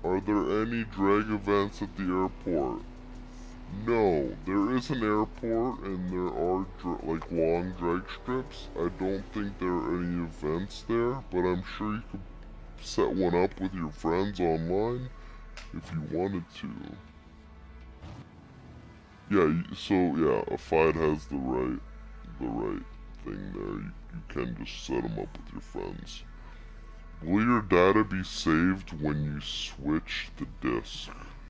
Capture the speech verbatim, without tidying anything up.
Are there any drag events at the airport? No, there is an airport and there are like long drag strips. I don't think there are any events there, but I'm sure you could set one up with your friends online if you wanted to. Yeah, so yeah, a fight has the right, the right thing there. You, you can just set them up with your friends. Will your data be saved when you switch the disk?